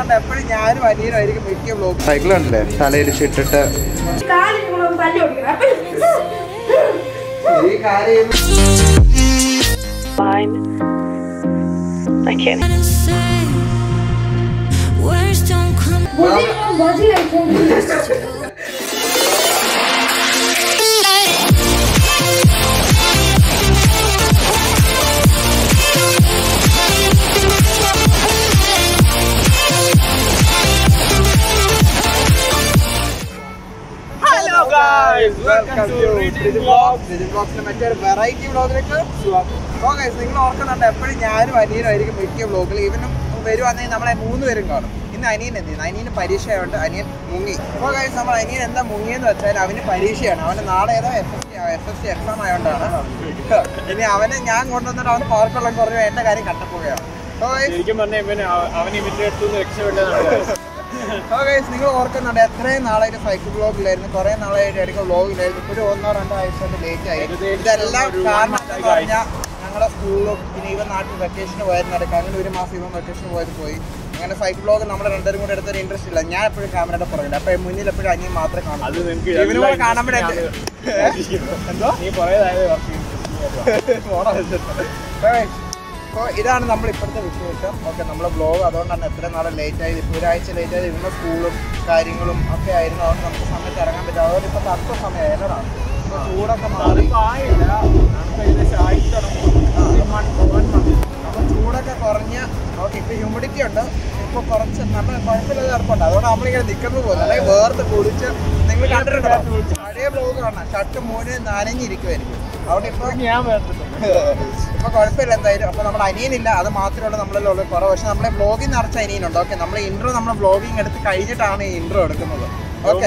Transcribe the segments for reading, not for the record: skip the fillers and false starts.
ഓർക്കുന്നുണ്ട് എപ്പോഴും ഞാനും അനിയനായിരിക്കും മിക്ക വ്ലോഗ്. സൈക്കിളുണ്ടല്ലേ തലയിരിച്ചിട്ടിട്ട് ഈ കാര്യം വെൽക്കം ടു മറ്റൊരു വെറൈറ്റി വ്ലോഗിലേക്ക് സ്വാഗതം. നിങ്ങൾ ഓർക്കുന്നുണ്ട് എപ്പോഴും ഞാനും അനിയനായിരിക്കും മിക്ക വ്ലോഗിൽ. ഇവനും വരുവാണെങ്കിൽ നമ്മളെ 3 പേരും കാണും. ഇന്ന് അനിയൻ എന്ത് ചെയ്യുന്നു? അനിയന് പരീക്ഷ ആയതുകൊണ്ട് അനിയൻ മുങ്ങി. അപ്പോൾ ഗൈസ് നമ്മൾ അനിയൻ എന്താ മുങ്ങിയെന്ന് വെച്ചാൽ അവന് പരീക്ഷയാണ്. അവന് നാളെ ഏതോ SSC എക്സാം ആയതുകൊണ്ടാണ്. ഇനി അവന് ഞാൻ കൊണ്ടുവന്നിട്ട് അവന് പാർക്കുള്ള കുറവ് എന്റെ കാര്യം കട്ടപ്പോവുകയാണ്. നിങ്ങൾ ഓർക്കുന്നുണ്ട് എത്രയും നാളായിട്ട് സൈക്കിൾ വ്ലോഗിലായിരുന്നു, കുറെ നാളായിട്ട് ഇടയ്ക്ക് വ്ലോഗിലായിരുന്നു. ഇപ്പോൾ ഒരു 1-2 ആഴ്ച ലേറ്റ് ആയി. ഇതെല്ലാം കാരണം എന്ന് പറഞ്ഞാൽ ഞങ്ങളുടെ സ്കൂളിലും പിന്നെ ഇവൻ നാട്ടിൽ വെക്കേഷന് പോയിരുന്നു. ഇടയ്ക്ക് അങ്ങനെ 1 മാസം ഇവൻ വെക്കേഷന് പോയി. അങ്ങനെ സൈക്കിൾ വ്ലോഗ് നമ്മുടെ രണ്ടുപേരും കൂടെ എടുത്തൊരു ഇൻട്രസ്റ്റ് ഇല്ല. ഞാൻ എപ്പോഴും ക്യാമറയുടെ പുറകില്ല. അപ്പൊ മുന്നിൽ എപ്പോഴും അനിയൻ മാത്രമേ കാണൂ. ഇവനൂടെ കാണുമ്പോഴേ അപ്പോൾ ഇതാണ് നമ്മൾ ഇപ്പോഴത്തെ വിശേഷം. ഓക്കെ, നമ്മളെ വ്ലോഗ് അതുകൊണ്ടാണ് എത്ര നാളെ ലേറ്റ് ആയത്. ഇപ്പോൾ ഒരാഴ്ച ലേറ്റ് ആയത്. ഇന്ന സ്കൂളും കാര്യങ്ങളും ഒക്കെ ആയിരുന്നു. അതുകൊണ്ട് നമുക്ക് സമയത്ത് ഇറങ്ങാൻ പറ്റും. അതുകൊണ്ട് ഇപ്പോൾ തണുത്ത സമയം ഏതാണ്. ഇപ്പോൾ ചൂടൊക്കെ മാറി അപ്പോൾ ചൂടൊക്കെ കുറഞ്ഞ് ഓക്കെ. ഇപ്പോൾ ഹ്യൂമിഡിറ്റി ഉണ്ട്. ഇപ്പോൾ കുറച്ച് നല്ല കുഴപ്പമില്ലാതെ ഇറപ്പുണ്ട്. അതുകൊണ്ട് നമ്മളിങ്ങനെ നിൽക്കുന്നത് പോലെ അല്ലെങ്കിൽ വേർത്ത് കുളിച്ച് നിങ്ങൾ കണ്ടിട്ടുണ്ടോ? പഴയ വ്ലോഗ് കാണാം. ഷർട്ട് മൂന്ന് നനഞ്ഞിരിക്കുമായിരിക്കും. അവിടെ ഇപ്പോൾ ഇപ്പോൾ കുഴപ്പമില്ല എന്തായാലും. അപ്പോൾ നമ്മുടെ അനിയനില്ല, അത് മാത്രമേ ഉള്ളൂ നമ്മളിലുള്ള കുറവ്. പക്ഷെ നമ്മളെ വ്ലോഗിൽ നിറച്ച അനിയനുണ്ട്. ഓക്കെ, നമ്മളെ ഇൻട്രോ നമ്മൾ വ്ലോഗിങ് എടുത്ത് കഴിഞ്ഞിട്ടാണ് ഈ ഇൻട്രോ എടുക്കുന്നത്. ഓക്കെ,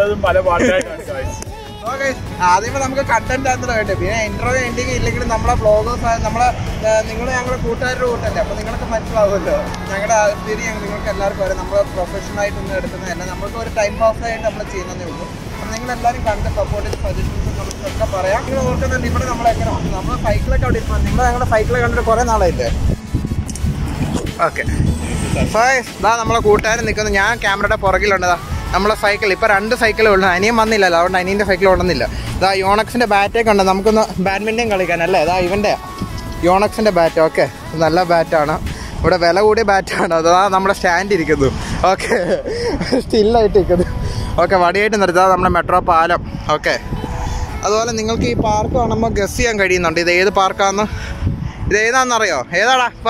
ആദ്യമേ നമുക്ക് കണ്ടന്റ് ആണെന്ന് വേണ്ടേ. പിന്നെ ഇൻട്രോ എൻഡിങ് ഇല്ലെങ്കിലും നമ്മളെ വ്ലോഗേഴ്സ് നമ്മളെ ഞങ്ങളുടെ കൂട്ടുകാരുടെ കൂട്ടല്ലേ. അപ്പോൾ നിങ്ങൾക്ക് മനസ്സിലാവുമല്ലോ ഞങ്ങളുടെ സ്ഥിതി. നിങ്ങൾക്ക് എല്ലാവർക്കും അറിയാം. നമ്മൾ പ്രൊഫഷണലായിട്ടൊന്നും എടുക്കുന്നതല്ല. നമുക്ക് ഒരു ടൈം പാസ് ആയിട്ട് നമ്മൾ ചെയ്യുന്നതേ ഉള്ളൂ. അപ്പം നിങ്ങളെല്ലാവരും കണ്ട് സപ്പോർട്ട് ചെയ്ത് സജഷൻസ് നമുക്കൊക്കെ പറയാം. നിങ്ങൾ ഓർക്കുന്നുണ്ട് ഇവിടെ നമ്മളെങ്ങനെ നമ്മൾ സൈക്കിളൊക്കെ അവിടെ ഇരിക്കണം. നിങ്ങൾ ഞങ്ങളുടെ സൈക്കിളെ കണ്ടിട്ട് കുറേ നാളായില്ലേ. ഓക്കെ, ഇതാ നമ്മളെ കൂട്ടുകാരൻ നിൽക്കുന്നു. ഞാൻ ക്യാമറയുടെ പുറകിലുണ്ടതാ നമ്മളെ സൈക്കിൾ. ഇപ്പോൾ 2 സൈക്കിളേ ഉള്ളൂ. അനിയൻ വന്നില്ലല്ലോ, അതുകൊണ്ട് അനിയൻ്റെ സൈക്കിൾ ഓടുന്നില്ല. ഇതാ യോണക്സിൻ്റെ ബാറ്റൊക്കെ ഉണ്ട്. നമുക്കൊന്ന് ബാഡ്മിൻ്റൺ കളിക്കാനല്ലേ. ഇതാ ഇവൻ്റെ യോണക്സിൻ്റെ ബാറ്റ്. ഓക്കെ, നല്ല ബാറ്റാണ്. ഇവിടെ വില കൂടിയ ബാറ്റാണ്. അതാ നമ്മുടെ സ്റ്റാൻഡ് ഇരിക്കുന്നു. ഓക്കെ, സ്റ്റില്ലായിട്ട് ഇരിക്കുന്നു. ഓക്കെ, വടിയായിട്ട് നിർത്താതെ നമ്മുടെ മെട്രോ പാലം. ഓക്കെ, അതുപോലെ നിങ്ങൾക്ക് ഈ പാർക്ക് കാണുമ്പോൾ ഗസ് ചെയ്യാൻ കഴിയുന്നുണ്ട് ഇത് ഏത് പാർക്കാന്ന്. ഇത് ഏതാണെന്നറിയോ? ഏതാടാ പറ.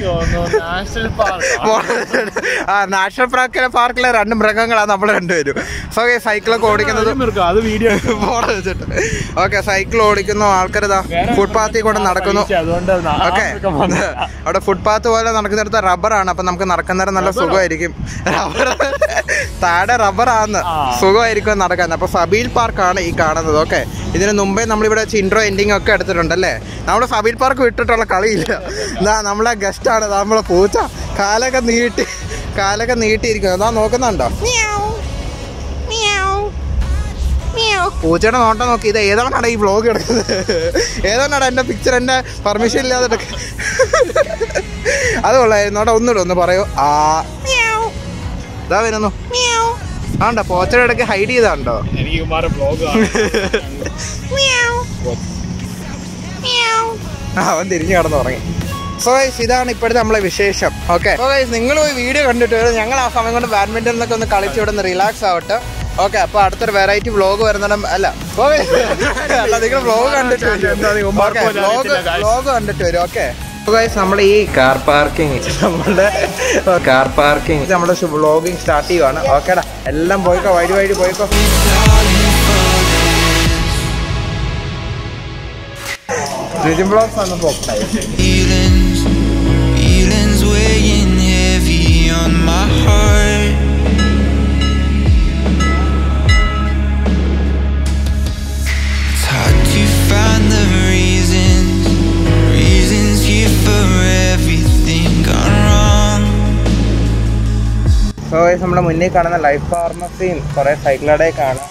നാഷണൽ പാർക്കിലെ 2 മൃഗങ്ങളാണ് നമ്മൾ 2 പേരും. സോ സൈക്കിളൊക്കെ ഓടിക്കുന്നത് ഫോട്ടോ വെച്ചിട്ട്. ഓക്കെ, സൈക്കിൾ ഓടിക്കുന്നു ആൾക്കാർ. ഇതാ ഫുട്പാത്തിൽ കൂടെ നടക്കുന്നു. ഓക്കെ, അവിടെ ഫുട്പാത്ത് പോലെ നടക്കുന്നിടത്ത് റബ്ബറാണ്. അപ്പൊ നമുക്ക് നടക്കുന്നേരം നല്ല സുഖമായിരിക്കും. റബ്ബർ താഴെ റബ്ബറാന്ന്, സുഖമായിരിക്കും നടക്കാൻ. അപ്പൊ സബീൽ പാർക്കാണ് ഈ കാണുന്നത്. ഓക്കെ, ഇതിന് മുമ്പേ നമ്മളിവിടെ ഇൻട്രോ എൻഡിങ് ഒക്കെ എടുത്തിട്ടുണ്ടല്ലേ. നമ്മുടെ സബീൽ പാർക്ക് വിട്ടിട്ടുള്ള കളിയില്ല. ഇതാ നമ്മളെ ഗസ്റ്റാണ് നമ്മളെ പൂച്ച. കാലൊക്കെ നീട്ടിയിരിക്കുന്നത്. അതാ നോക്കുന്നുണ്ടോ പൂച്ചയുടെ നോട്ടം നോക്കി. ഇത് ഏതാണ്ടാ ഈ വ്ലോഗ് എടുക്കുന്നത്? ഏതാണ്ടാ എൻ്റെ പിക്ചർ എൻ്റെ പെർമിഷൻ ഇല്ലാതെ എടുക്ക. അത് കൊള്ളായിരുന്നോട്ടെ. ഒന്നുമില്ല, ഒന്ന് പറയൂ. ഇതാ വരുന്നു. ആണ്ടോ പോച്ചയുടെ ഇടയ്ക്ക് ഹൈഡ് ചെയ്താണ്ടോ? അവൻ തിരിഞ്ഞു കടന്നു തുടങ്ങി. സോ ഗൈസ്, ഇതാണ് ഇപ്പോഴത്തെ നമ്മളെ വിശേഷം. ഓക്കെ, സോ ഗൈസ് നിങ്ങൾ ഈ വീഡിയോ കണ്ടിട്ട് വരും. ഞങ്ങൾ ആ സമയം കൊണ്ട് ബാഡ്മിൻ്റൺ എന്നൊക്കെ ഒന്ന് കളിച്ച് ഇവിടെ നിന്ന് റിലാക്സ് ആവട്ടെ. ഓക്കെ, അപ്പോൾ അടുത്തൊരു വെറൈറ്റി വ്ലോഗ് വരുന്നിടം അല്ല നിങ്ങൾ വ്ലോഗ് കണ്ടിട്ട് വരും. വ്ലോഗ് കണ്ടിട്ട് വരും. ഓക്കെ ഗൈസ്, നമ്മൾ ഈ കാർ പാർക്കിംഗ് നമ്മുടെ വ്ലോഗിങ് സ്റ്റാർട്ട് ചെയ്യുവാണ്. ഓക്കേടാ, എല്ലാം പോയിക്കോ, വഴി പോയിക്കോ. ബ്ലോഗ്സ് ആണ് പോക്കായി. സോ നമ്മുടെ മുന്നിൽ കാണുന്ന ലൈഫ് ഫാർമസിയും കുറേ സൈക്കിൾ കടയൊക്കെ കാണാം.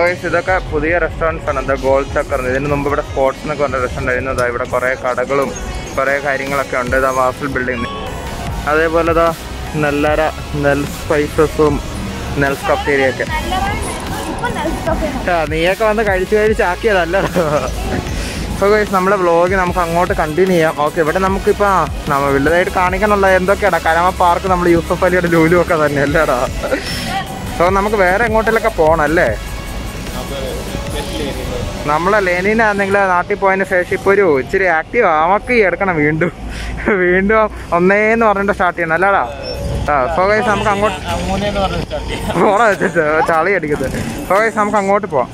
ഇതൊക്കെ പുതിയ റെസ്റ്റോറൻറ്റ്സ് ആണ്. എന്താ ഗോൾഡ് ചക്കർ. ഇതിന് മുമ്പ് ഇവിടെ സ്പോർട്സ് എന്നൊക്കെ പറഞ്ഞ റെസ്റ്റോറൻറ്റ് ആയിരുന്നു. ഇവിടെ കുറേ കടകളും കുറേ കാര്യങ്ങളൊക്കെ ഉണ്ട്. ഇതാ വാസൽ ബിൽഡിംഗ്. അതേപോലെ ഇതാ നെല്ലറ, നെൽ സ്പൈസസും നെൽസ് കഫേരിയൊക്കെ. നീയൊക്കെ വന്ന് കഴിച്ചാക്കിയതല്ലോ. അപ്പോൾ നമ്മുടെ വ്ളോഗ് നമുക്ക് അങ്ങോട്ട് കണ്ടിന്യൂ ചെയ്യാം. ഓക്കെ, ഇവിടെ നമുക്കിപ്പോൾ നമ്മൾ വലുതായിട്ട് കാണിക്കാനുള്ള എന്തൊക്കെയാണ് കരാമ പാർക്ക്, നമ്മൾ യൂസഫ് അലിയുടെ ലൂലും ഒക്കെ തന്നെ അല്ലേടാ. സോ നമുക്ക് വേറെ എങ്ങോട്ടിലൊക്കെ പോകണം അല്ലേ? നമ്മളെ ലെനിനാണെങ്കിൽ നാട്ടിൽ പോയതിന് ശേഷം ഇപ്പോൾ ഒരു ഇച്ചിരി ആക്റ്റീവ് ആമക്ക് എടുക്കണം. വീണ്ടും ഒന്നേന്ന് പറഞ്ഞിട്ട് സ്റ്റാർട്ട് ചെയ്യണം അല്ലാടാ. സോ ഗൈസ് നമുക്ക് അങ്ങോട്ട് പോണ വെച്ചിട്ട് ചളി അടിക്കുന്നത്. സോ ഗൈസ് നമുക്ക് അങ്ങോട്ട് പോവാം.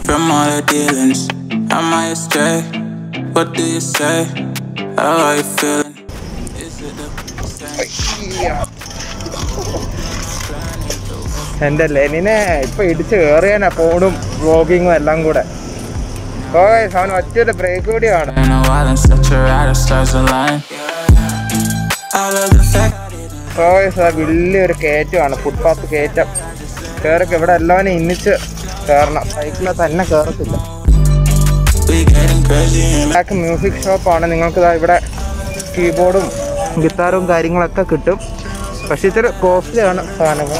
എൻ്റെ ലെനിനെ ഇപ്പൊ ഇടിച്ച് കയറിയാനാ ഫോണും വ്ളോഗിങ്ങും എല്ലാം കൂടെ. അവൻ ഒറ്റൊരു ബ്രേക്ക് കൂടിയാണ്. വലിയൊരു കയറ്റമാണ്, ഫുട്പാത്ത് കയറ്റം. കയറൊക്കെ ഇവിടെ എല്ലാവരും ഇന്നിച്ച് കയറണം. സൈക്കിളിൽ തന്നെ കയറത്തില്ല. മ്യൂസിക് ഷോപ്പാണ്. നിങ്ങൾക്ക് ഇവിടെ കീബോർഡും ഗിത്താറും കാര്യങ്ങളൊക്കെ കിട്ടും. പക്ഷെ ഇത്തിരി കോസ്റ്റ്ലിയാണ് സാധനങ്ങൾ.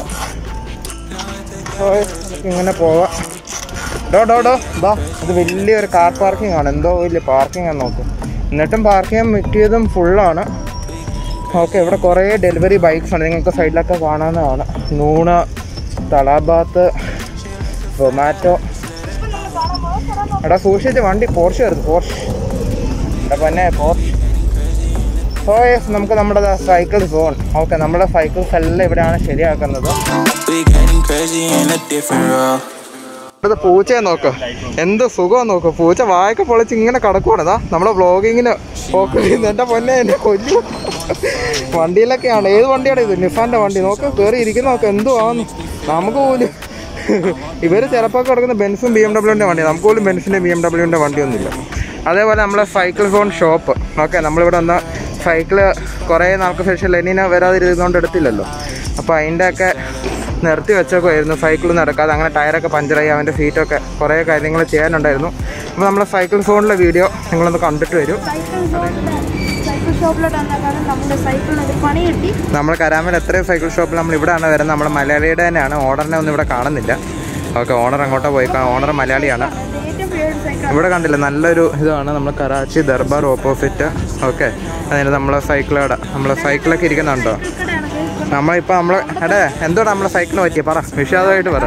ഇങ്ങനെ പോവാം. ബാ, ഇത് വലിയൊരു കാർ പാർക്കിംഗ് ആണ്. എന്തോ വലിയ പാർക്കിംഗ് ആണ് നോക്കും. എന്നിട്ടും പാർക്കിംഗ് മിക്കതും ഫുള്ളാണ്. ഓക്കെ, ഇവിടെ കുറേ ഡെലിവറി ബൈക്സ് ആണ്. നിങ്ങൾക്ക് സൈഡിലൊക്കെ കാണാവുന്നതാണ്. നൂണ, തളാബാത്ത്, സൊമാറ്റോ. എടാ സൂക്ഷിച്ച് വണ്ടി പോർഷ് വരുന്നു. പോർഷ് പിന്നെ പോർഷ്. സോ നമുക്ക് നമ്മുടെ സൈക്കിൾ സോൺ. ഓക്കെ, നമ്മുടെ സൈക്കിൾസ് എല്ലാം ഇവിടെയാണ് ശരിയാക്കുന്നത്. ഇവിടുത്തെ പൂച്ചയെ നോക്ക്, എന്ത് സുഖം നോക്ക്. പൂച്ച വായൊക്കെ പൊളിച്ച് ഇങ്ങനെ കിടക്കുവാണതാ. നമ്മുടെ വ്ളോഗിങ്ങിന് ഫോക്കസ് ചെയ്യുന്നു. എൻ്റെ പൊന്നെ, എന്നെ കൊല്ലു. വണ്ടിയിലൊക്കെയാണ്. ഏത് വണ്ടിയാണ് ഇത്? നിസാൻ്റെ വണ്ടി. നോക്ക്, കയറി ഇരിക്കുന്ന നോക്ക്. എന്തുവാന്ന് നമുക്ക് പോലും. ഇവർ ചിലപ്പോൾ കിടക്കുന്ന ബെൻസും BMW വണ്ടി. നമുക്ക് പോലും ബെൻസിൻ്റെ BMW വണ്ടിയൊന്നുമില്ല. അതേപോലെ നമ്മളെ സൈക്കിൾ സോൺ ഷോപ്പ്. ഓക്കെ, നമ്മളിവിടെ വന്ന സൈക്കിള് കുറേ നാൾക്ക് ശേഷം ലെനിനെ വരാതിരുന്നുകൊണ്ട് എടുത്തില്ലല്ലോ. അപ്പോൾ അതിൻ്റെയൊക്കെ നിർത്തി വെച്ചേക്കുമായിരുന്നു. സൈക്കിളൊന്നും നടക്കാതെ. അങ്ങനെ ടയറൊക്കെ പഞ്ചറായി. അവൻ്റെ സീറ്റൊക്കെ കുറേ കാര്യങ്ങൾ ചെയ്യാനുണ്ടായിരുന്നു. അപ്പോൾ നമ്മളെ സൈക്കിൾ സോണിലെ വീഡിയോ നിങ്ങളൊന്ന് കണ്ടിട്ട് വരും. നമ്മൾ കരാമൽ എത്രയും സൈക്കിൾ ഷോപ്പിൽ നമ്മൾ ഇവിടെയാണ് വരുന്നത്. നമ്മൾ മലയാളിയുടെ തന്നെയാണ്. ഓണറിനെ ഒന്നും ഇവിടെ കാണുന്നില്ല. ഓക്കെ, ഓണർ അങ്ങോട്ടോ പോയി. ഓണർ മലയാളിയാണ്. ഇവിടെ കണ്ടില്ല, നല്ലൊരു ഇതാണ്. നമ്മൾ കറാച്ചി ദർബാർ ഓപ്പോസിറ്റ്. ഓക്കെ, അതിന് നമ്മളെ സൈക്കിളോടെ നമ്മളെ സൈക്കിളൊക്കെ ഇരിക്കുന്നുണ്ടോ? നമ്മളിപ്പോൾ നമ്മൾ എന്തോടാ നമ്മളെ സൈക്കിളിന് പറ്റിയ പറ, വിഷാദമായിട്ട് പറ.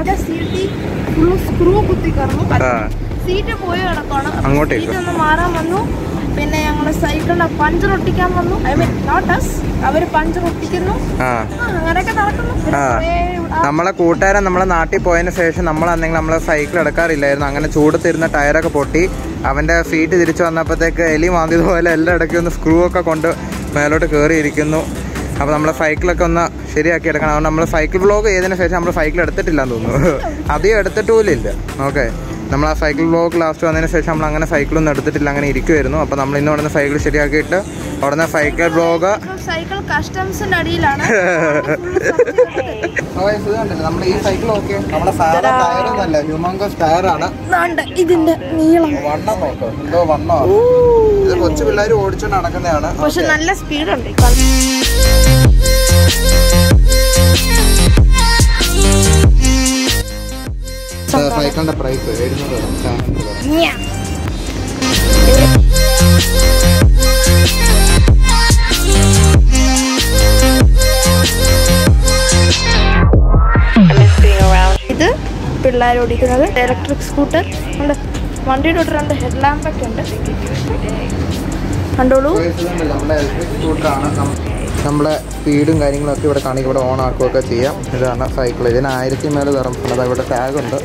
അങ്ങോട്ടേക്ക് പിന്നെ ഞങ്ങൾ സൈക്കിളിന്റെ പഞ്ചർ ഒട്ടിക്കാൻ വന്നു. ഐ മീൻ നോട്ട് അസ്, അവര് പഞ്ചർ ഒട്ടിക്കുന്നു. അങ്ങനെയൊക്കെ നടക്കുന്നു. നമ്മളെ കൂട്ടുകാരൻ നമ്മളെ നാട്ടിൽ പോയതിന് ശേഷം നമ്മളെന്തെങ്കിലും നമ്മളെ സൈക്കിൾ എടുക്കാറില്ലായിരുന്നു. അങ്ങനെ ചൂടത്തിരുന്ന ടയറൊക്കെ പൊട്ടി. അവൻ്റെ സീറ്റ് തിരിച്ചു വന്നപ്പോഴത്തേക്ക് എലി മാന്തിയതുപോലെ എല്ലാം ഇടയ്ക്ക് ഒന്ന് സ്ക്രൂ ഒക്കെ കൊണ്ട് മേലോട്ട് കയറിയിരിക്കുന്നു. അപ്പോൾ നമ്മളെ സൈക്കിളൊക്കെ ഒന്ന് ശരിയാക്കി എടുക്കണം. അതുകൊണ്ട് നമ്മൾ സൈക്കിൾ വ്ളോഗ് ചെയ്തതിന് ശേഷം നമ്മൾ സൈക്കിൾ എടുത്തിട്ടില്ലാന്ന് തോന്നുന്നു. അധികം എടുത്തിട്ട് പോലും ഇല്ല. ഓക്കെ, നമ്മൾ ആ സൈക്കിൾ വ്ളോഗ് ലാസ്റ്റ് വന്നതിന് ശേഷം നമ്മൾ അങ്ങനെ സൈക്കിളൊന്നും എടുത്തിട്ടില്ല, അങ്ങനെ ഇരിക്കുമായിരുന്നു. അപ്പോൾ നമ്മൾ ഇന്ന് ഉടനെ സൈക്കിൾ ശരിയാക്കിയിട്ട് ഉടനെ സൈക്കിൾ വ്ളോഗ് സൈക്കിൾ കസ്റ്റംസിന്റെ അടിയിലാണ്. നമ്മൾ ഈ സൈക്കിൾ ഓക്കെ, നമ്മുടെ സാധാ ടയറൊന്നുമല്ല, ഹ്യൂമങ്കോസ് ടയറാണ്. ഇതിന്റെ നീളം വണ്ണം നോക്കോ, എന്തോ വണ്ണോ. ഇത് കൊച്ചു പിള്ളേർ ഓടിച്ചോണ്ട് നടക്കുന്നതാണ്. പക്ഷെ നല്ല സ്പീഡുണ്ട്. സൈക്കിളിന്റെ പ്രൈസ് 700. ഇത് പിള്ളേർ ഓടിക്കുന്നത് ഇലക്ട്രിക് സ്കൂട്ടർ ഉണ്ട്. വണ്ടിയുടെ ഒരു 2 ഹെഡ് ലാമ്പ് ഒക്കെ ഉണ്ട്. കണ്ടോളൂ, നമ്മുടെ ഇലക്ട്രിക് സ്കൂട്ടറാണ്. നമ്മളെ സ്പീഡും കാര്യങ്ങളൊക്കെ ഇവിടെ കാണിക്കും. ഇവിടെ ഓൺ ആക്കുകയൊക്കെ ചെയ്യാം. ഇതാണ് സൈക്കിൾ. ഇതിന് 1000 മേലെ തറംസ്. അത് ഇവിടെ ടാഗുണ്ട്.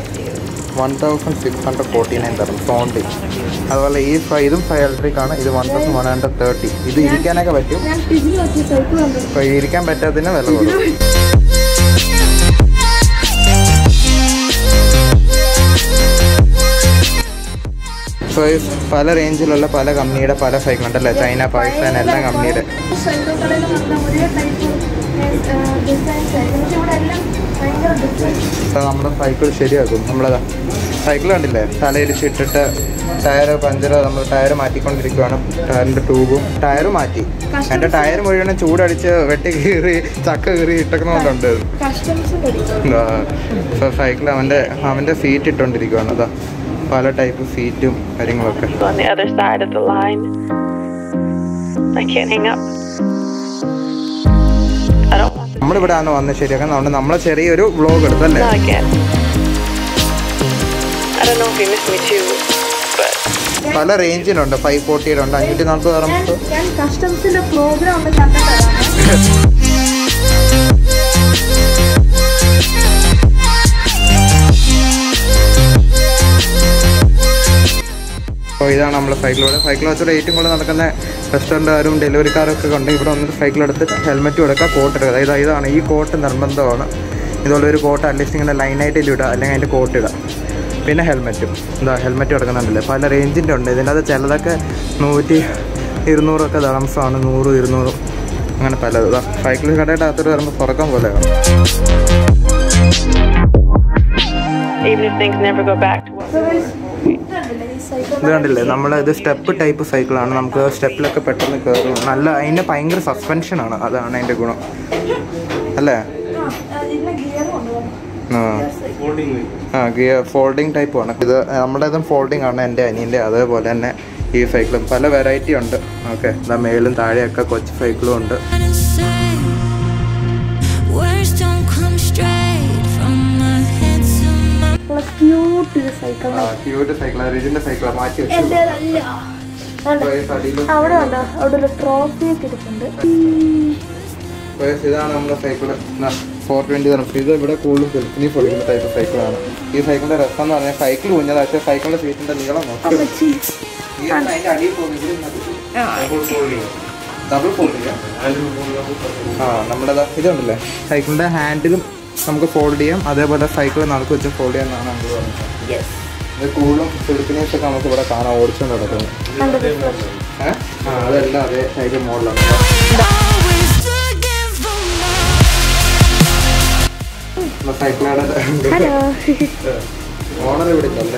1649 തറംസ് ഓൺലി. അതുപോലെ ഇതും ഇലക്ട്രിക് ആണ്. ഇത് 1130. ഇത് ഇരിക്കാനൊക്കെ പറ്റും. അപ്പോൾ ഇരിക്കാൻ പറ്റാത്തതിന് വില കൊടുക്കും. സോ പല റേഞ്ചിലുള്ള പല കമ്പനിയുടെ പല സൈക്കിൾ ഉണ്ടല്ലേ, ചൈന, പാകിസ്ഥാൻ, എല്ലാ കമ്പനിയുടെ. നമ്മുടെ സൈക്കിൾ ശരിയാക്കും. നമ്മളതാ സൈക്കിൾ കണ്ടില്ലേ, തലയിടിച്ചിട്ടിട്ട് ടയർ പഞ്ചർ, നമ്മൾ ടയർ മാറ്റിക്കൊണ്ടിരിക്കുകയാണ്. ടയറിൻ്റെ ട്യൂബും ടയറും മാറ്റി. എൻ്റെ ടയർ മുഴുവനും ചൂടടിച്ച് വെട്ടി കീറി ചക്ക കീറി ഇട്ടേക്കുന്നതുകൊണ്ടുണ്ട്. സൈക്കിൾ അവൻ്റെ സീറ്റ് ഇട്ടുകൊണ്ടിരിക്കുകയാണ്. അതാ പല ടൈപ്പ് സീറ്റും കാര്യങ്ങളൊക്കെ. നമ്മളിവിടെ ആണ് വന്ന് ശരിയാക്കാൻ. അതുകൊണ്ട് നമ്മളെ ചെറിയൊരു വ്ളോഗ് എടുത്തല്ലേ. പല റേഞ്ചിലുണ്ട്. 540 ഉണ്ട്, 540 റംസ്. കസ്റ്റംസിന്റെ പ്രോഗ്രാം ഒന്ന് കണ്ടിട്ടാണ്. അപ്പോൾ ഇതാണ് നമ്മൾ സൈക്കിൾ വെച്ചിട്ട് ഏറ്റവും കൂടുതൽ നടക്കുന്ന റെസ്റ്റോറൻറ്റുകാരും ഡെലിവറിക്കാരും ഒക്കെ കൊണ്ട് ഇവിടെ വന്നിട്ട് സൈക്കിൾ എടുത്തിട്ട് ഹെൽമെറ്റ് കൊടുക്കുക, കോട്ട് എടുക്കുക. അതായത് ഇതാണ് ഈ കോട്ട് നിർബന്ധമാണ്. ഇതുപോലൊരു കോട്ട് അറ്റ്ലീസ്റ്റ് ഇങ്ങനെ ലൈനായിട്ട് ഇടുക, അല്ലെങ്കിൽ അതിൻ്റെ കോട്ട് ഇടുക. പിന്നെ ഹെൽമെറ്റും ഹെൽമെറ്റ് കൊടുക്കുന്നുണ്ടല്ലേ. പല റേഞ്ചിൻ്റെ ഉണ്ട്. ഇതിൻ്റെ അത് ചിലതൊക്കെ 100-200 ദറംസാണ്, 100-200 അങ്ങനെ പലത്. സൈക്കിൾ കടയുടെ അകത്തോട്ട് വരുമ്പോൾ തുറക്കം പോലെയാണ്. ഇത് കണ്ടില്ലേ, ഇത് സ്റ്റെപ്പ് ടൈപ്പ് സൈക്കിളാണ്. നമുക്ക് സ്റ്റെപ്പിലൊക്കെ പെട്ടെന്ന് കയറും. നല്ല അതിൻ്റെ ഭയങ്കര സസ്പെൻഷനാണ്. അതാണ് അതിൻ്റെ ഗുണം അല്ലേ. ഗിയർ ഫോൾഡിങ് ടൈപ്പാണ് ഇത്. നമ്മുടേതും ഫോൾഡിങ് ആണ്, എൻ്റെ അനിയൻ്റെ. അതേപോലെ തന്നെ ഈ സൈക്കിളും പല വെറൈറ്റി ഉണ്ട്. ഓക്കെ, ഇതാ മേലും താഴെയൊക്കെ കൊച്ചു സൈക്കിളും ഉണ്ട്. ക്യൂട്ട് സൈക്കിളാണ്, റിജിന്റെ സൈക്കിളാണ്. മാറ്റി വെച്ചു. ഇതാണ് നമ്മുടെ സൈക്കിള് 420 ദറംസ്. ഇത് ഇവിടെ കൂടുതലും ഗൾഫിനി പൊളിക്കുന്ന ടൈപ്പ് സൈക്കിളാണ്. ഈ സൈക്കിളിന്റെ രസം എന്ന് പറഞ്ഞാൽ സൈക്കിൾ കുഞ്ഞത്, പക്ഷേ സൈക്കിളിന്റെ സീറ്റിന്റെ നീളം നോക്കാം. അതിന്റെ അടിയിൽ ഡബിൾ ഫോൾഡിങ്. നമ്മുടെ ഇതുണ്ടല്ലേ, സൈക്കിളിന്റെ ഹാൻഡിലും നമുക്ക് ഫോൾഡ് ചെയ്യാം. അതേപോലെ സൈക്കിൾ നടക്ക് വെച്ച് ഫോൾഡ് ചെയ്യാമെന്നാണ് നമ്മൾ പറഞ്ഞത്. ഇത് കൂടുതലും ഫിലിപ്പീനീസൊക്കെ നമുക്ക് ഇവിടെ കാണാൻ ഓടിച്ചുകൊണ്ട് നടക്കുന്നത്. അതെല്ലാം അതേ സൈക്കിൾ മോഡലാണ്. സൈക്കിളാണ് ഓണർ ഇവിടെ ഇല്ലേ.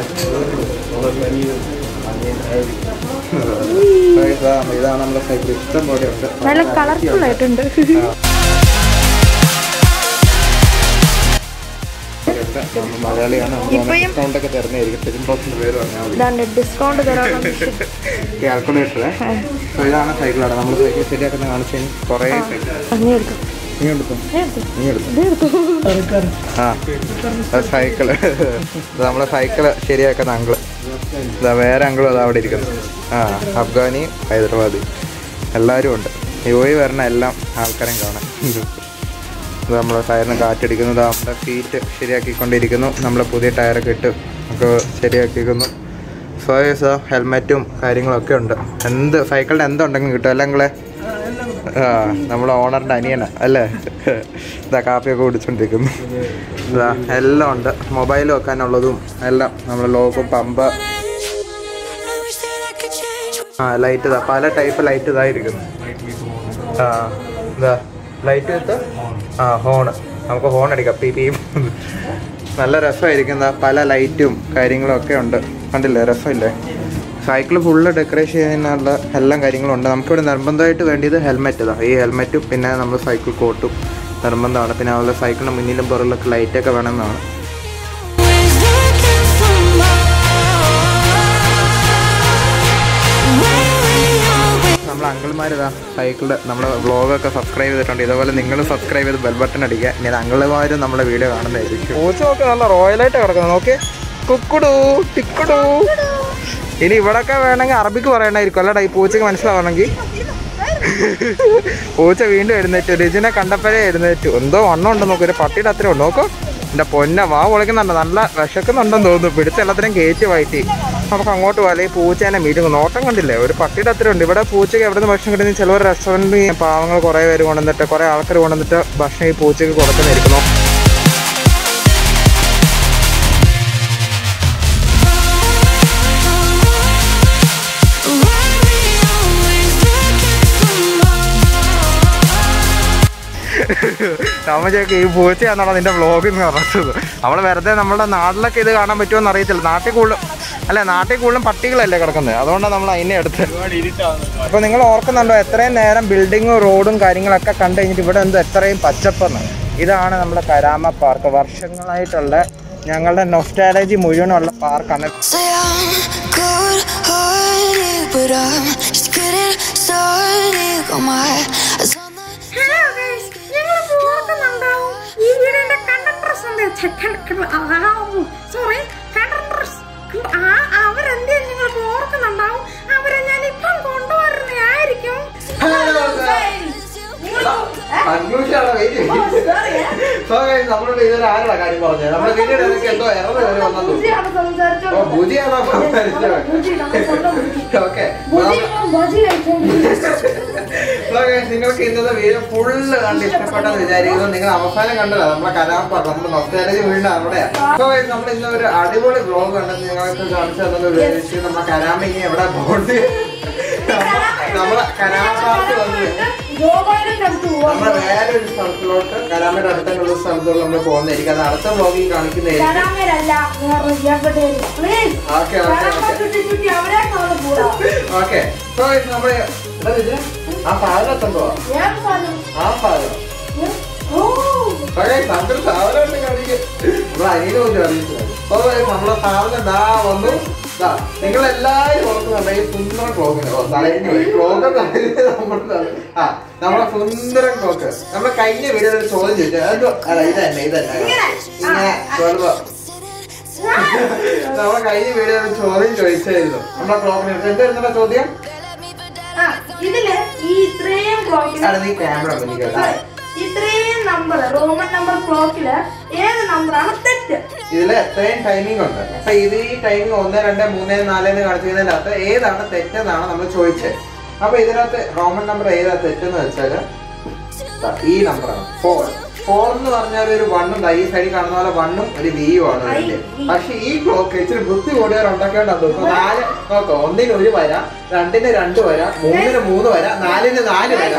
ഇതാണ് നമ്മുടെ സൈക്കിൾ. ഇഷ്ടം പോലെ ഉണ്ട്, നല്ല കളർഫുൾ ആയിട്ടുണ്ട്. മലയാളിയാണ്. ഡിസ്കൗണ്ടൊക്കെ തരുന്നതായിരിക്കും. 10% പേര് പറഞ്ഞാൽ ഡിസ്കൗണ്ട് കാൽക്കുലേറ്റർ. ഇതാണ് സൈക്കിളാണ്. നമ്മൾ സൈക്കിൾ ശരിയാക്കുന്ന കാണിച്ചു. കുറേ സൈക്കിള് നമ്മളെ സൈക്കിള് ശരിയാക്കുന്ന അങ്കിള്. ഇതാ വേറെ അങ്കിളും അതാ അവിടെ ഇരിക്കുന്നു. അഫ്ഗാനി, ഹൈദരാബാദി എല്ലാവരും ഉണ്ട്. യുഎഇ വരണ എല്ലാം ആൾക്കാരെയും കാണാം. ഇത് നമ്മളെ ടയറിന് കാറ്റടിക്കുന്നത്. നമ്മുടെ സീറ്റ് ശരിയാക്കിക്കൊണ്ടിരിക്കുന്നു. നമ്മളെ പുതിയ ടയറൊക്കെ ഇട്ട് നമുക്ക് ശരിയാക്കിയിരിക്കുന്നു. ഹെൽമെറ്റും കാര്യങ്ങളൊക്കെ ഉണ്ട്. എന്ത് സൈക്കിളിൻ്റെ എന്തുണ്ടെങ്കിലും കിട്ടും അല്ലേ നിങ്ങളെ. നമ്മളെ ഓണറിൻ്റെ അനിയനാ അല്ലേ. ഇതാ കാപ്പിയൊക്കെ കുടിച്ചോണ്ടിരിക്കുന്നു. ഇതാ എല്ലാം ഉണ്ട്. മൊബൈൽ വെക്കാനുള്ളതും എല്ലാം. നമ്മളെ ലോഗോ, പമ്പ്, ലൈറ്റ്. ഇതാ പല ടൈപ്പ് ലൈറ്റ് ഇതായിരിക്കുന്നു. ഇതാ ലൈറ്റ് വെത്ത് ഹോണ്. നമുക്ക് ഹോൺ അടിക്കാം. പിപിയും നല്ല രസമായിരിക്കും. പല ലൈറ്റും കാര്യങ്ങളും ഒക്കെ ഉണ്ട്. കണ്ടില്ലേ, രസമില്ലേ. സൈക്കിൾ ഫുള്ള് ഡെക്കറേഷൻ ചെയ്യാനുള്ള എല്ലാ കാര്യങ്ങളും ഉണ്ട്. നമുക്കിവിടെ നിർബന്ധമായിട്ട് വേണ്ടിയത് ഹെൽമെറ്റ്. ഇതാ ഈ ഹെൽമെറ്റും പിന്നെ നമ്മൾ സൈക്കിൾ കോട്ടും നിർബന്ധമാണ്. പിന്നെ അതുപോലെ സൈക്കിളിൻ്റെ മുന്നിലും പുറകിലൊക്കെ ലൈറ്റൊക്കെ വേണമെന്നാണ്. നമ്മൾ അങ്കിൾമാരിതാ സൈക്കിളിൽ നമ്മുടെ വ്ളോഗൊക്കെ സബ്സ്ക്രൈബ് ചെയ്തിട്ടുണ്ട്. ഇതുപോലെ നിങ്ങളും സബ്സ്ക്രൈബ് ചെയ്ത് ബെൽ ബട്ടൺ അടിക്കുക. ഇനി അങ്കിൾമാരും നമ്മുടെ വീഡിയോ കാണുന്നതായിരിക്കും. പൂച്ചയൊക്കെ നല്ല റോയലായിട്ട് കിടക്കുന്നത്. നോക്കി കുക്കുടു ടിക്കുടു. ഇനി ഇവിടൊക്കെ വേണമെങ്കിൽ അറബിക്ക് പറയണമായിരിക്കും അല്ലടാ ഈ പൂച്ചക്ക് മനസ്സിലാവണമെങ്കിൽ. പൂച്ച വീണ്ടും എഴുന്നേറ്റു. രജിനെ കണ്ടപ്പോഴേ എഴുന്നേറ്റു. എന്തോ വണ്ണം ഉണ്ടെന്ന് നോക്കും. ഒരു പട്ടിയുടെ അത്രയും ഉണ്ട്. നോക്കോ എൻ്റെ പൊന്ന വാ പൊളിക്കുന്നുണ്ട്. നല്ല വിശക്കുന്നുണ്ടെന്ന് തോന്നുന്നു. പിടിച്ച് എല്ലാത്തിനും കയറ്റി വയറ്റി. നമുക്ക് അങ്ങോട്ട് പോകാം. ഈ പൂച്ചേനെ മീറ്റിങ് നോട്ടം കണ്ടില്ലേ. ഒരു പട്ടിയുടെ അത്രയും ഉണ്ട്. ഇവിടെ പൂച്ചയ്ക്ക് എവിടെ നിന്ന് ഭക്ഷണം കിട്ടുന്ന ചിലവർ റെസ്റ്റോറൻറ്റിൽ പാവങ്ങൾ കുറേ പേര് കൊണ്ടുവന്നിട്ട് കുറേ ആൾക്കാർ കൊണ്ടുവന്നിട്ട് ഭക്ഷണം ഈ പൂച്ചയ്ക്ക് കൊടുക്കുന്നിരിക്കുന്നു. അമ്മച്ചൊക്കെ ഈ പൂച്ചയാണെന്നാണ് നിന്റെ വ്ളോഗിൽ നിന്ന് പറഞ്ഞത്. നമ്മൾ വെറുതെ നമ്മുടെ നാട്ടിലൊക്കെ ഇത് കാണാൻ പറ്റുമോ അറിയത്തില്ല. നാട്ടിൽ കൂടുതലും പട്ടികളല്ലേ കിടക്കുന്നത്, അതുകൊണ്ടാണ് നമ്മൾ അതിനെ എടുത്ത്. അപ്പോൾ നിങ്ങൾ ഓർക്കുന്നുണ്ടോ എത്രയും നേരം ബിൽഡിങ്ങും റോഡും കാര്യങ്ങളൊക്കെ കണ്ടു കഴിഞ്ഞിട്ട് ഇവിടെ എന്തോ എത്രയും പച്ചപ്പെന്ന്. ഇതാണ് നമ്മുടെ കരാമ പാർക്ക്. വർഷങ്ങളായിട്ടുള്ള ഞങ്ങളുടെ നൊസ്റ്റാലജി മുഴുവനുള്ള പാർക്കാണ്. അവരെന്തേ നിങ്ങൾക്ക് ഓർക്കുന്നുണ്ടാവും. അവരെ ഞാൻ ഇപ്പം കൊണ്ടുവരുന്നതായിരിക്കും. നമ്മളോട് ഇതൊരു ആരുടെ കാര്യം പറഞ്ഞത്? നമ്മുടെ വീടിന്റെ എന്തോ ഇറന്ന് കയറി വന്നു. ഭുജിയാണോ? ഓക്കെ, നിങ്ങൾക്ക് ഇന്നത്തെ വീഡിയോ ഫുള്ള് കണ്ട് ഇഷ്ടപ്പെട്ടെന്ന് വിചാരിക്കുന്നു. നിങ്ങൾ അവസാനം കണ്ടല്ലോ നമ്മളെ കലാപാർക്ക്, നമ്മുടെ നൊസ്റ്റാലജി വീടിന്റെ അവിടെയാണ്. സോ നമ്മൾ ഇന്ന് ഒരു അടിപൊളി വ്ളോഗ് കണ്ടെന്ന് നിങ്ങൾക്ക് കാണിച്ചു തന്നത് ഉപയോഗിച്ച് നമ്മുടെ കരാമ ഇനി എവിടെ പോകണ്ട്. നമ്മളെ കരാമ പാർക്ക് വന്നത് നമ്മളെ വേറൊരു സ്ഥലത്തിലോട്ട്, കരാമയുടെ അടുത്തുള്ള സ്ഥലത്തോട്ട് നമ്മൾ പോകുന്നതായിരിക്കും. അത് അടുത്ത വ്ളോഗിൽ കാണിക്കുന്നതായിരിക്കും. ഓക്കെ, സോ നമ്മള് ആ സാധനം എത്തുമ്പോ ആ സാധനം നമ്മുടെ സാധനം കാണിക്കും. നമ്മളെ അനിയനെ പോലും അറിയിച്ചില്ല. സോ നമ്മളെ സാധനം ദാ വന്നു. നിങ്ങളെല്ലാരും ഓർക്കുന്നുണ്ട് ഈ സുന്ദരം ക്ലോക്കിന് നമ്മളെ സുന്ദരം ക്ലോക്ക്. നമ്മളെ കഴിഞ്ഞ വീഡിയോയിൽ ഒരു ചോദ്യം ചോദിച്ചു. ഇതന്നെ നമ്മളെ കഴിഞ്ഞ വീഡിയോയിൽ ഒരു ചോദ്യം ചോദിച്ചായിരുന്നു നമ്മളെ ക്ലോക്കിന്. എന്തായിരുന്നു ചോദ്യം? ഇതില് ഈ ഇത്രയും നീ ക്യാമറ ഇത്രയും നമ്പർ റോമൻ നമ്പർ ക്ലോക്കില് ഏത് നമ്പറാണ് തെറ്റ്? ഇതില് എത്രയും ടൈമിംഗ് ഉണ്ട്. അപ്പൊ ഇത് ഈ ടൈമിംഗ് 1, 2, 3, 4 എന്ന് കാണിച്ചതിനകത്ത് ഏതാണ് തെറ്റെന്നാണ് നമ്മൾ ചോദിച്ചത്. അപ്പൊ ഇതിനകത്ത് റോമൻ നമ്പർ ഏതാ തെറ്റെന്ന് വെച്ചാല് ഈ നമ്പറാണ് 4. 4 എന്ന് പറഞ്ഞാൽ ഒരു 1 ഉണ്ട്. ഈ സൈഡിൽ കാണുന്ന പോലെ 1ഉം ഒരു വിയും ആണ് ഇതിന്റെ. പക്ഷെ ഈ ക്ലോക്ക് ഇച്ചിരി ബുദ്ധി കൂടിയവർ ഉണ്ടാക്കേണ്ടത്. ഇപ്പൊ 4 നോക്കാം, 1ന് 1 വര, 2ന് 2 വര, 3ന് 3 വര, 4ന് 4 വര.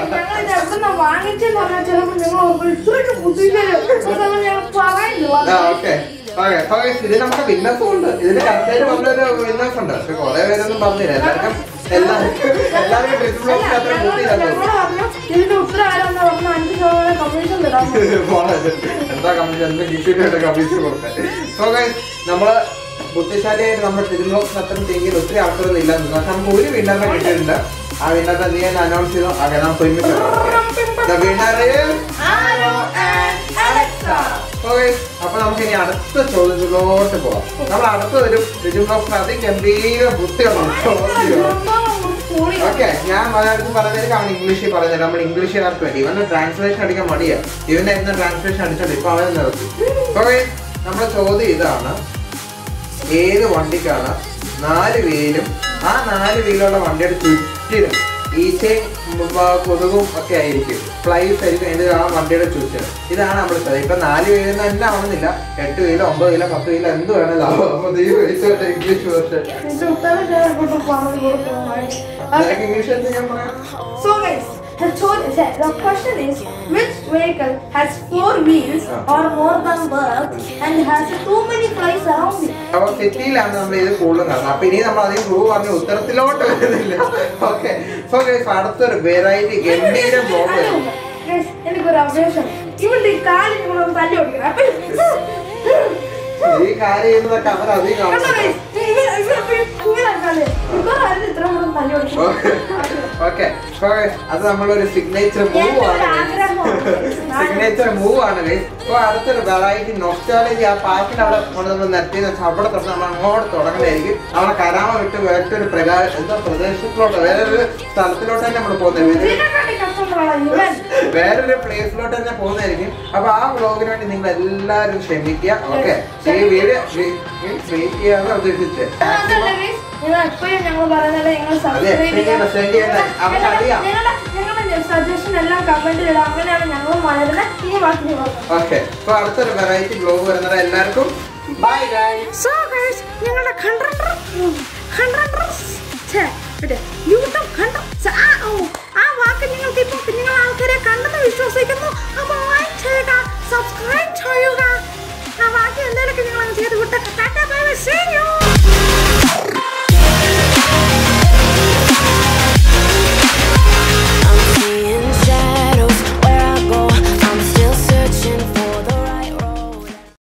ഇതിൽ നമുക്ക് വിന്നേഴ്സും ഉണ്ട്. ഇതിന് കറക്റ്റായിട്ട് പറഞ്ഞൊരു വിന്നേഴ്സ് ഉണ്ട്. പക്ഷെ കുറെ പേരൊന്നും പറഞ്ഞില്ല. എല്ലാവർക്കും എന്താ കമ്മീഷൻ കമ്മീഷൻ കൊടുത്തത്. സോ ഗൈസ് നമ്മള് ബുദ്ധിശാലിയായിട്ട് നമ്മുടെ ട്രിജിബ്ലോഗ്സ് അത്ര തിങ്കിൽ ഒത്തിരി ആൾക്കാരൊന്നും ഇല്ലെന്ന്. പക്ഷെ നമുക്ക് ഒരു വിന്നറിനെ കിട്ടിയിട്ടുണ്ട്. ആ വിന്നറിനെ നീ തന്നെ അനൗൺസ് ചെയ്തു. അങ്ങനെ നമുക്ക് ഒരുമിച്ച് അപ്പൊ നമുക്ക് ഇനി അടുത്ത ചോദ്യത്തിലോട്ട് പോവാം. നമ്മൾ അടുത്തൊരു ട്രിജിബ്ലോഗ്സ് അതിഗംഭീര ബുദ്ധിയുള്ള ചോദ്യം. ഓക്കെ, ഞാൻ മലയാളത്തിൽ പറഞ്ഞേക്കാം, അവൻ ഇംഗ്ലീഷിൽ പറഞ്ഞത്. നമ്മൾ ഇംഗ്ലീഷുകാർക്ക് വേണ്ടി ഇവന്റെ ട്രാൻസ്ലേഷൻ അടിക്കാൻ മടിയാ. ഇവന്റെ ഇന്ന് ട്രാൻസ്ലേഷൻ അടിച്ചോണ്ട് ഇപ്പൊ അവൻ നിർത്തി. ഓക്കെ, നമ്മുടെ ചോദ്യം ഇതാണ്. ഏത് വണ്ടിക്കാണ് 4 വീലും ആ 4 വീലുള്ള വണ്ടിയുടെ ചുറ്റിലും ഈച്ചയും കൊതുകും ഒക്കെ ആയിരിക്കും, ഫ്ലൈസ് ആയിരിക്കും ഇത് ആ വണ്ടിയുടെ ചുറ്റിലും. ഇതാണ് നമ്മൾ ചോദ്യം. ഇപ്പൊ 4 വീലെന്ന് തന്നെ ആവുന്നില്ല, 8 വീലോ 9 വീലോ 10 വീലോ എന്ത് വേണമല്ലോ. ഇംഗ്ലീഷ് വേർഷൻ ഇംഗ്ലീഷ് എന്ത് ഞാൻ പറയാം. The question is, which vehicle has 4 wheels or more than birds and has too many flies around it? അപ്പൊ സിറ്റിയിലാണ് നമ്മൾ ഇത് കൂടുതലും കാണുന്നത്. അപ്പൊ ഇനി നമ്മൾ അതിന് പ്രൂവ് പറഞ്ഞ ഉത്തരത്തിലോട്ട് വരുന്നില്ല. ഓക്കെ, സോ ഗൈസ് അടുത്തൊരു വെറൈറ്റി ഗംഭീര ബ്ലോഗ്. എനിക്കൊരു അപേക്ഷ, ഇവളുടെ ഈ കാലിൽ നമ്മൾ തല്ലി ഓടിക്കണം. ഈ കാര്യം ചെയ്യുന്നതൊക്കെ അവരധികം കാണും. ഓക്കെ, അത് നമ്മളൊരു സിഗ്നേച്ചർ മൂവ് ആണ്. ഇപ്പൊ അടുത്തൊരു വെറൈറ്റി നൊസ്റ്റാലജി. ആ പാർക്കിന് അവിടെ കൊണ്ട് നമ്മൾ നിർത്തിയെന്ന് വെച്ചാൽ അവിടെ തൊട്ട് നമ്മൾ അങ്ങോട്ട് തുടങ്ങുന്നതായിരിക്കും. അവിടെ കരാമ വിട്ട് വേറൊരു പ്രദേശത്തിലോട്ട് വേറൊരു സ്ഥലത്തിലോട്ട് തന്നെ നമ്മൾ പോകുന്നത്, വേറൊരു പ്ലേസിലോട്ട് തന്നെ പോകുന്നതായിരിക്കും. അപ്പൊ ആ വ്ളോഗിന് വേണ്ടി നിങ്ങൾ എല്ലാവരും ക്ഷമിക്കുക. ഓക്കെ, ഈ വീഡിയോ വെയിറ്റ് ചെയ്യാതെ ഉദ്ദേശിച്ചത് സജഷൻ എല്ലാം കമന്റിൽ ഇടാം. അങ്ങനെയാണ് ഞങ്ങൾ വളരുന്നത്. ഇനി ബാക്കി ഓക്കെ, അപ്പൊ അടുത്തൊരു വെറൈറ്റി വ്ളോഗ് വരുന്നത്. എല്ലാവർക്കും ബൈ ഗൈസ്. സോ ഗൈസ്, ഞങ്ങളുടെ യൂട്യൂബ് ആ വാക്ക് നിങ്ങൾക്ക് ഇപ്പോൾ നിങ്ങൾ ആൾക്കാരെ കണ്ടെന്ന് വിശ്വസിക്കുന്നു. subscribe to you guys.